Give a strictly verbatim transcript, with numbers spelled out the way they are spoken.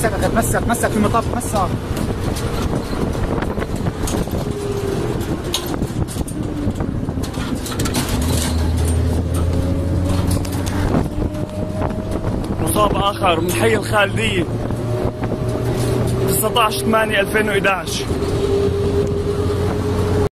تمسك اخي، تمسك تمسك في المطب، تمسك. مصاب آخر من حي الخالدية تسعة عشر ثمانية ألفين وإحدى عشر.